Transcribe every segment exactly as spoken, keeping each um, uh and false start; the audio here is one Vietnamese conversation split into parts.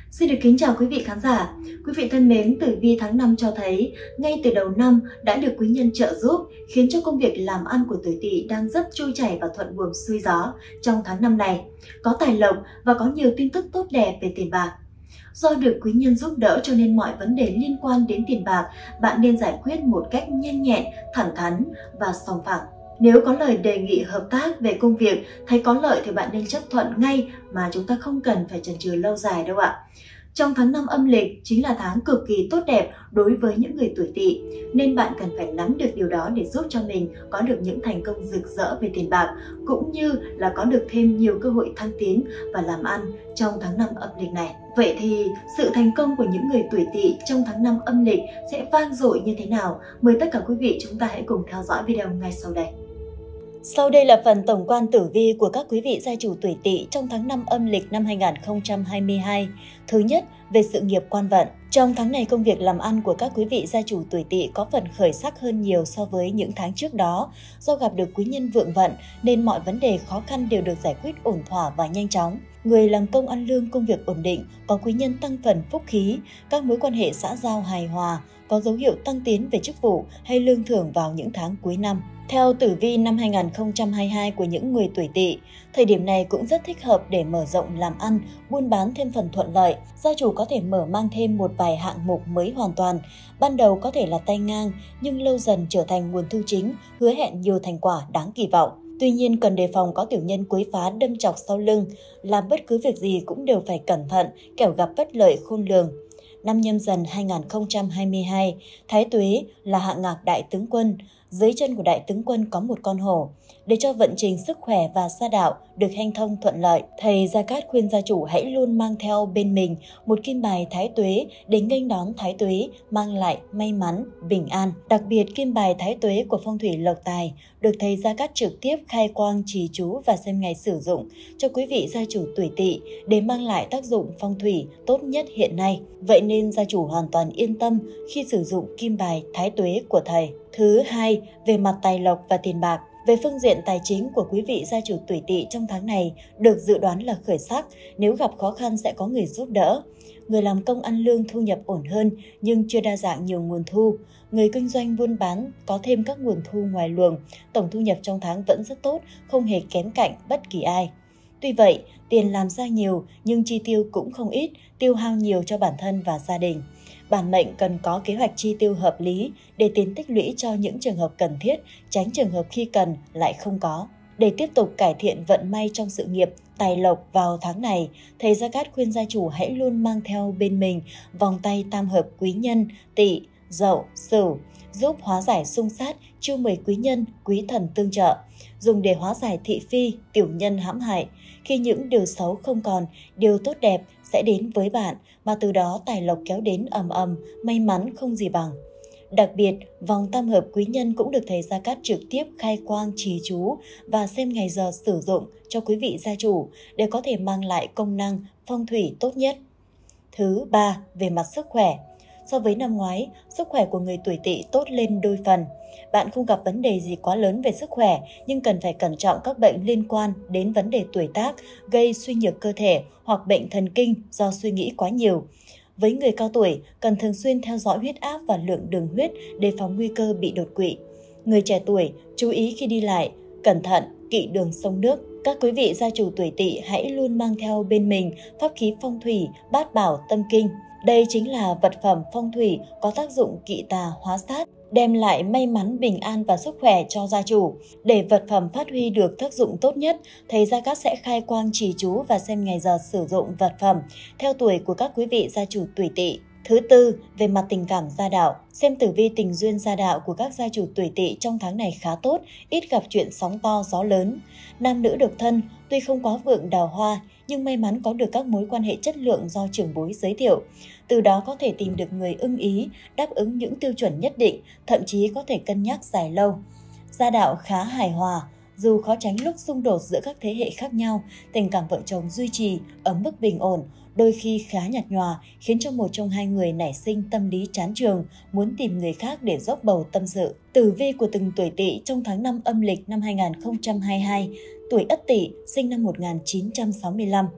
Xin được kính chào quý vị khán giả. Quý vị thân mến, tử vi tháng năm cho thấy ngay từ đầu năm đã được quý nhân trợ giúp, khiến cho công việc làm ăn của tuổi Tỵ đang rất trôi chảy và thuận buồm xuôi gió trong tháng năm này. Có tài lộc và có nhiều tin tức tốt đẹp về tiền bạc. Do được quý nhân giúp đỡ cho nên mọi vấn đề liên quan đến tiền bạc bạn nên giải quyết một cách nhanh nhẹn, thẳng thắn và sòng phẳng. Nếu có lời đề nghị hợp tác về công việc, thấy có lợi thì bạn nên chấp thuận ngay mà chúng ta không cần phải chần chừ lâu dài đâu ạ. Trong tháng năm âm lịch chính là tháng cực kỳ tốt đẹp đối với những người tuổi Tỵ, nên bạn cần phải nắm được điều đó để giúp cho mình có được những thành công rực rỡ về tiền bạc, cũng như là có được thêm nhiều cơ hội thăng tiến và làm ăn trong tháng năm âm lịch này. Vậy thì sự thành công của những người tuổi Tỵ trong tháng năm âm lịch sẽ vang dội như thế nào? Mời tất cả quý vị chúng ta hãy cùng theo dõi video ngay sau đây. Sau đây là phần tổng quan tử vi của các quý vị gia chủ tuổi Tỵ trong tháng năm âm lịch năm hai nghìn không trăm hai mươi hai. Thứ nhất, về sự nghiệp quan vận. Trong tháng này, công việc làm ăn của các quý vị gia chủ tuổi Tỵ có phần khởi sắc hơn nhiều so với những tháng trước đó. Do gặp được quý nhân vượng vận nên mọi vấn đề khó khăn đều được giải quyết ổn thỏa và nhanh chóng. Người làm công ăn lương, công việc ổn định, có quý nhân tăng phần phúc khí, các mối quan hệ xã giao hài hòa, có dấu hiệu tăng tiến về chức vụ hay lương thưởng vào những tháng cuối năm. Theo tử vi năm hai nghìn không trăm hai mươi hai của những người tuổi Tỵ, thời điểm này cũng rất thích hợp để mở rộng làm ăn, buôn bán thêm phần thuận lợi. Gia chủ có thể mở mang thêm một vài hạng mục mới hoàn toàn. Ban đầu có thể là tay ngang, nhưng lâu dần trở thành nguồn thu chính, hứa hẹn nhiều thành quả đáng kỳ vọng. Tuy nhiên, cần đề phòng có tiểu nhân quấy phá đâm chọc sau lưng, làm bất cứ việc gì cũng đều phải cẩn thận, kẻo gặp bất lợi khôn lường. Năm Nhâm Dần hai nghìn không trăm hai mươi hai, Thái Tuế là hạng ngạc đại tướng quân. Dưới chân của đại tướng quân có một con hổ. Để cho vận trình sức khỏe và gia đạo được hanh thông thuận lợi, thầy Gia Cát khuyên gia chủ hãy luôn mang theo bên mình một kim bài Thái Tuế để nghênh đón Thái Tuế, mang lại may mắn, bình an. Đặc biệt, kim bài Thái Tuế của phong thủy lộc tài được thầy Gia Cát trực tiếp khai quang trì chú và xem ngày sử dụng cho quý vị gia chủ tuổi Tỵ để mang lại tác dụng phong thủy tốt nhất hiện nay. Vậy nên gia chủ hoàn toàn yên tâm khi sử dụng kim bài Thái Tuế của thầy. Thứ hai, về mặt tài lộc và tiền bạc. Về phương diện tài chính của quý vị gia chủ tuổi Tỵ trong tháng này được dự đoán là khởi sắc, nếu gặp khó khăn sẽ có người giúp đỡ. Người làm công ăn lương thu nhập ổn hơn nhưng chưa đa dạng nhiều nguồn thu. Người kinh doanh buôn bán có thêm các nguồn thu ngoài luồng, tổng thu nhập trong tháng vẫn rất tốt, không hề kém cạnh bất kỳ ai. Tuy vậy, tiền làm ra nhiều nhưng chi tiêu cũng không ít, tiêu hao nhiều cho bản thân và gia đình. Bản mệnh cần có kế hoạch chi tiêu hợp lý để tiền tích lũy cho những trường hợp cần thiết, tránh trường hợp khi cần lại không có. Để tiếp tục cải thiện vận may trong sự nghiệp, tài lộc vào tháng này, thầy Gia Cát khuyên gia chủ hãy luôn mang theo bên mình vòng tay tam hợp quý nhân Tỵ, Dậu, Sửu, giúp hóa giải xung sát, chiêu mời quý nhân, quý thần tương trợ, dùng để hóa giải thị phi, tiểu nhân hãm hại. Khi những điều xấu không còn, điều tốt đẹp sẽ đến với bạn, mà từ đó tài lộc kéo đến ầm ầm, may mắn không gì bằng. Đặc biệt, vòng tam hợp quý nhân cũng được thầy Gia Cát trực tiếp khai quang trì chú và xem ngày giờ sử dụng cho quý vị gia chủ để có thể mang lại công năng phong thủy tốt nhất. Thứ ba, về mặt sức khỏe. So với năm ngoái, sức khỏe của người tuổi Tỵ tốt lên đôi phần. Bạn không gặp vấn đề gì quá lớn về sức khỏe, nhưng cần phải cẩn trọng các bệnh liên quan đến vấn đề tuổi tác, gây suy nhược cơ thể hoặc bệnh thần kinh do suy nghĩ quá nhiều. Với người cao tuổi, cần thường xuyên theo dõi huyết áp và lượng đường huyết để phòng nguy cơ bị đột quỵ. Người trẻ tuổi, chú ý khi đi lại, cẩn thận, kỵ đường sông nước. Các quý vị gia chủ tuổi Tỵ hãy luôn mang theo bên mình pháp khí phong thủy, bát bảo tâm kinh. Đây chính là vật phẩm phong thủy có tác dụng kỵ tà hóa sát, đem lại may mắn, bình an và sức khỏe cho gia chủ. Để vật phẩm phát huy được tác dụng tốt nhất, thầy Gia Cát sẽ khai quang trì chú và xem ngày giờ sử dụng vật phẩm theo tuổi của các quý vị gia chủ tuổi Tỵ. Thứ tư, về mặt tình cảm gia đạo. Xem tử vi tình duyên gia đạo của các gia chủ tuổi Tỵ trong tháng này khá tốt, ít gặp chuyện sóng to gió lớn. Nam nữ độc thân, tuy không quá vượng đào hoa, nhưng may mắn có được các mối quan hệ chất lượng do trưởng bối giới thiệu. Từ đó có thể tìm được người ưng ý, đáp ứng những tiêu chuẩn nhất định, thậm chí có thể cân nhắc dài lâu. Gia đạo khá hài hòa, dù khó tránh lúc xung đột giữa các thế hệ khác nhau, tình cảm vợ chồng duy trì ở mức bình ổn, đôi khi khá nhạt nhòa, khiến cho một trong hai người nảy sinh tâm lý chán chường, muốn tìm người khác để dốc bầu tâm sự. Tử vi của từng tuổi Tỵ trong tháng năm âm lịch năm hai nghìn không trăm hai mươi hai, tuổi Ất Tỵ, sinh năm một nghìn chín trăm sáu mươi lăm.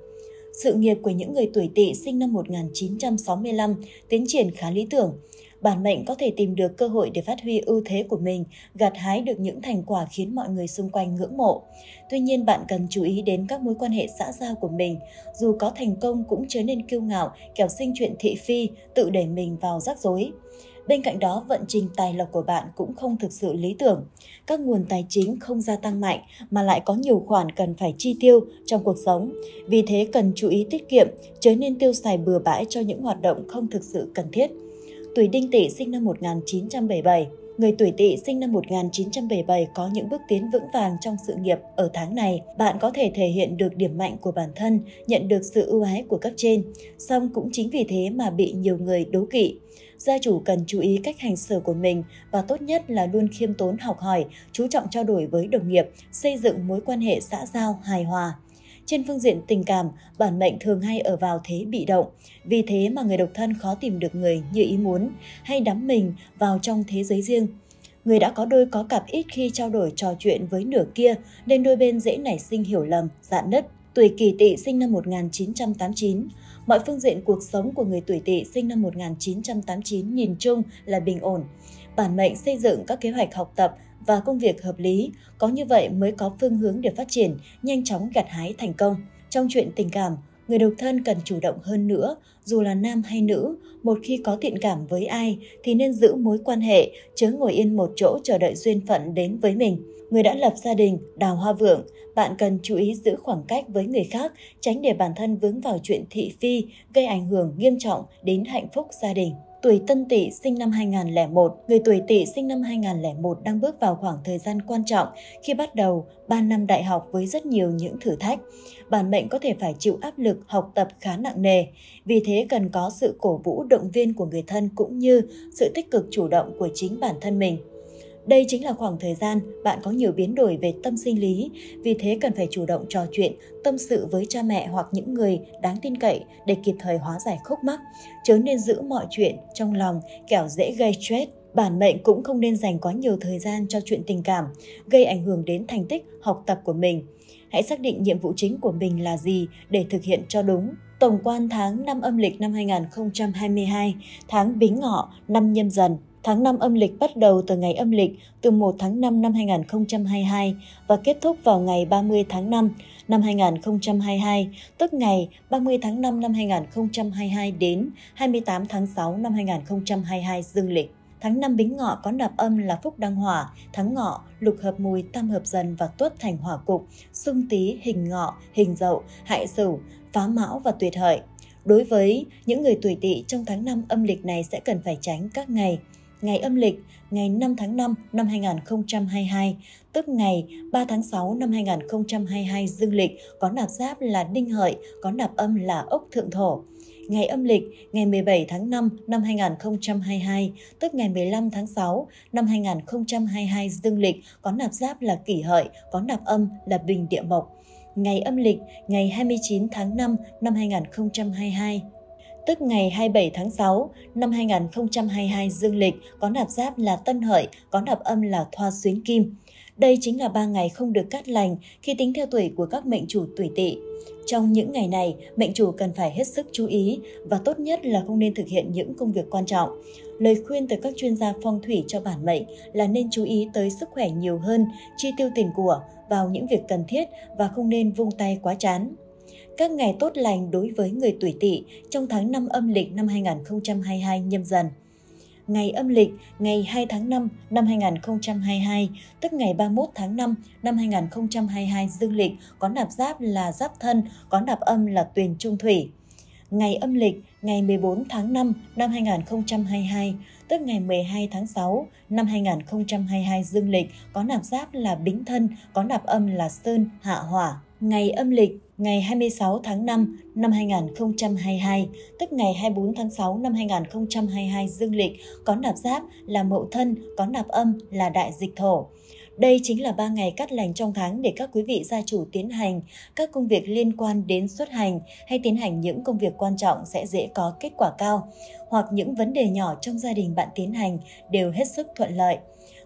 Sự nghiệp của những người tuổi Tỵ sinh năm một nghìn chín trăm sáu mươi lăm tiến triển khá lý tưởng. Bản mệnh có thể tìm được cơ hội để phát huy ưu thế của mình, gặt hái được những thành quả khiến mọi người xung quanh ngưỡng mộ. Tuy nhiên, bạn cần chú ý đến các mối quan hệ xã giao của mình. Dù có thành công cũng chớ nên kiêu ngạo, kẻo sinh chuyện thị phi, tự đẩy mình vào rắc rối. Bên cạnh đó, vận trình tài lộc của bạn cũng không thực sự lý tưởng. Các nguồn tài chính không gia tăng mạnh mà lại có nhiều khoản cần phải chi tiêu trong cuộc sống. Vì thế cần chú ý tiết kiệm, chớ nên tiêu xài bừa bãi cho những hoạt động không thực sự cần thiết. Tuổi Đinh Tỵ sinh năm một nghìn chín trăm bảy mươi bảy. Người tuổi Tỵ sinh năm một nghìn chín trăm bảy mươi bảy có những bước tiến vững vàng trong sự nghiệp ở tháng này. Bạn có thể thể hiện được điểm mạnh của bản thân, nhận được sự ưu ái của cấp trên. Song cũng chính vì thế mà bị nhiều người đố kỵ. Gia chủ cần chú ý cách hành xử của mình và tốt nhất là luôn khiêm tốn học hỏi, chú trọng trao đổi với đồng nghiệp, xây dựng mối quan hệ xã giao hài hòa. Trên phương diện tình cảm, bản mệnh thường hay ở vào thế bị động. Vì thế mà người độc thân khó tìm được người như ý muốn, hay đắm mình vào trong thế giới riêng. Người đã có đôi có cặp ít khi trao đổi trò chuyện với nửa kia, nên đôi bên dễ nảy sinh hiểu lầm, rạn nứt. Tuổi Kỷ Tỵ sinh năm một nghìn chín trăm tám mươi chín. Mọi phương diện cuộc sống của người tuổi Tỵ sinh năm một nghìn chín trăm tám mươi chín nhìn chung là bình ổn. Bản mệnh xây dựng các kế hoạch học tập và công việc hợp lý, có như vậy mới có phương hướng để phát triển, nhanh chóng gặt hái thành công. Trong chuyện tình cảm, người độc thân cần chủ động hơn nữa, dù là nam hay nữ, một khi có thiện cảm với ai thì nên giữ mối quan hệ, chớ ngồi yên một chỗ chờ đợi duyên phận đến với mình. Người đã lập gia đình, đào hoa vượng, bạn cần chú ý giữ khoảng cách với người khác, tránh để bản thân vướng vào chuyện thị phi, gây ảnh hưởng nghiêm trọng đến hạnh phúc gia đình. Tuổi Tân Tỵ sinh năm hai nghìn không trăm lẻ một. Người tuổi Tỵ sinh năm hai nghìn không trăm lẻ một đang bước vào khoảng thời gian quan trọng khi bắt đầu ba năm đại học với rất nhiều những thử thách. Bản mệnh có thể phải chịu áp lực học tập khá nặng nề, vì thế cần có sự cổ vũ động viên của người thân cũng như sự tích cực chủ động của chính bản thân mình. Đây chính là khoảng thời gian bạn có nhiều biến đổi về tâm sinh lý, vì thế cần phải chủ động trò chuyện, tâm sự với cha mẹ hoặc những người đáng tin cậy để kịp thời hóa giải khúc mắc, chớ nên giữ mọi chuyện trong lòng kẻo dễ gây stress. Bản mệnh cũng không nên dành quá nhiều thời gian cho chuyện tình cảm, gây ảnh hưởng đến thành tích học tập của mình. Hãy xác định nhiệm vụ chính của mình là gì để thực hiện cho đúng. Tổng quan tháng năm âm lịch năm hai nghìn không trăm hai mươi hai, tháng Bính Ngọ, năm Nhâm Dần. Tháng năm âm lịch bắt đầu từ ngày âm lịch từ một tháng năm năm hai nghìn không trăm hai mươi hai và kết thúc vào ngày ba mươi tháng năm năm hai nghìn không trăm hai mươi hai, tức ngày ba mươi tháng năm năm hai nghìn không trăm hai mươi hai đến hai mươi tám tháng sáu năm hai nghìn không trăm hai mươi hai dương lịch. Tháng năm Bính Ngọ có nạp âm là Phúc Đăng Hỏa, tháng Ngọ, Lục Hợp Mùi, Tam Hợp Dần và Tuất thành hỏa cục, Xung Tý, Hình Ngọ, Hình Dậu, Hại Sửu, Phá Mão và Tuyệt Hợi. Đối với những người tuổi Tỵ trong tháng năm âm lịch này sẽ cần phải tránh các ngày: ngày âm lịch, ngày năm tháng năm năm hai nghìn không trăm hai mươi hai, tức ngày ba tháng sáu năm hai nghìn không trăm hai mươi hai dương lịch có nạp giáp là Đinh Hợi, có nạp âm là Ốc Thượng Thổ. Ngày âm lịch, ngày mười bảy tháng năm năm hai nghìn không trăm hai mươi hai, tức ngày mười lăm tháng sáu năm hai nghìn không trăm hai mươi hai dương lịch có nạp giáp là Kỷ Hợi, có nạp âm là Bình Địa Mộc. Ngày âm lịch, ngày hai mươi chín tháng năm năm hai nghìn không trăm hai mươi hai, tức ngày hai mươi bảy tháng sáu năm hai nghìn không trăm hai mươi hai dương lịch có nạp giáp là Tân Hợi, có nạp âm là Thoa Xuyến Kim. Đây chính là ba ngày không được cát lành khi tính theo tuổi của các mệnh chủ tuổi Tỵ. Trong những ngày này, mệnh chủ cần phải hết sức chú ý và tốt nhất là không nên thực hiện những công việc quan trọng. Lời khuyên từ các chuyên gia phong thủy cho bản mệnh là nên chú ý tới sức khỏe nhiều hơn, chi tiêu tiền của vào những việc cần thiết và không nên vung tay quá chán. Các ngày tốt lành đối với người tuổi Tỵ trong tháng năm âm lịch năm hai nghìn không trăm hai mươi hai Nhâm Dần. Ngày âm lịch, ngày hai tháng năm năm hai nghìn không trăm hai mươi hai, tức ngày ba mươi mốt tháng năm năm hai nghìn không trăm hai mươi hai dương lịch có nạp giáp là Giáp Thân, có nạp âm là Tuyền Trung Thủy. Ngày âm lịch, ngày mười bốn tháng năm năm hai nghìn không trăm hai mươi hai, tức ngày mười hai tháng sáu năm hai nghìn không trăm hai mươi hai dương lịch có nạp giáp là Bính Thân, có nạp âm là Sơn, Hạ Hỏa. Ngày âm lịch, ngày hai mươi sáu tháng năm năm hai nghìn không trăm hai mươi hai, tức ngày hai mươi bốn tháng sáu năm hai nghìn không trăm hai mươi hai dương lịch có nạp giáp là Mậu Thân, có nạp âm là Đại Dịch Thổ. Đây chính là ba ngày cát lành trong tháng để các quý vị gia chủ tiến hành các công việc liên quan đến xuất hành hay tiến hành những công việc quan trọng sẽ dễ có kết quả cao, hoặc những vấn đề nhỏ trong gia đình bạn tiến hành đều hết sức thuận lợi.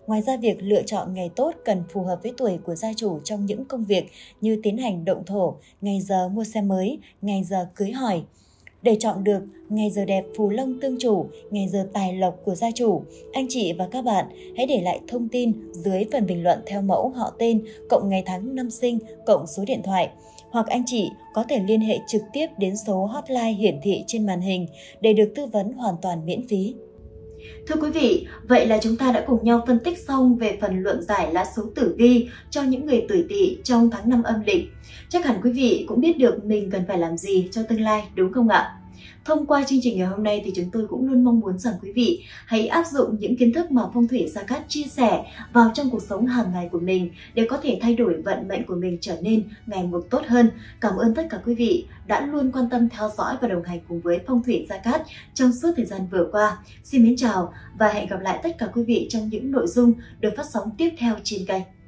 Ngoài ra, việc lựa chọn ngày tốt cần phù hợp với tuổi của gia chủ trong những công việc như tiến hành động thổ, ngày giờ mua xe mới, ngày giờ cưới hỏi. Để chọn được ngày giờ đẹp phù long tương chủ, ngày giờ tài lộc của gia chủ, anh chị và các bạn hãy để lại thông tin dưới phần bình luận theo mẫu họ tên, cộng ngày tháng năm sinh, cộng số điện thoại. Hoặc anh chị có thể liên hệ trực tiếp đến số hotline hiển thị trên màn hình để được tư vấn hoàn toàn miễn phí. Thưa quý vị, vậy là chúng ta đã cùng nhau phân tích xong về phần luận giải lá số tử vi cho những người tuổi Tỵ trong tháng năm âm lịch. Chắc hẳn quý vị cũng biết được mình cần phải làm gì cho tương lai, đúng không ạ? Thông qua chương trình ngày hôm nay thì chúng tôi cũng luôn mong muốn rằng quý vị hãy áp dụng những kiến thức mà Phong thủy Gia Cát chia sẻ vào trong cuộc sống hàng ngày của mình để có thể thay đổi vận mệnh của mình trở nên ngày một tốt hơn. Cảm ơn tất cả quý vị đã luôn quan tâm theo dõi và đồng hành cùng với Phong thủy Gia Cát trong suốt thời gian vừa qua. Xin mến chào và hẹn gặp lại tất cả quý vị trong những nội dung được phát sóng tiếp theo trên kênh.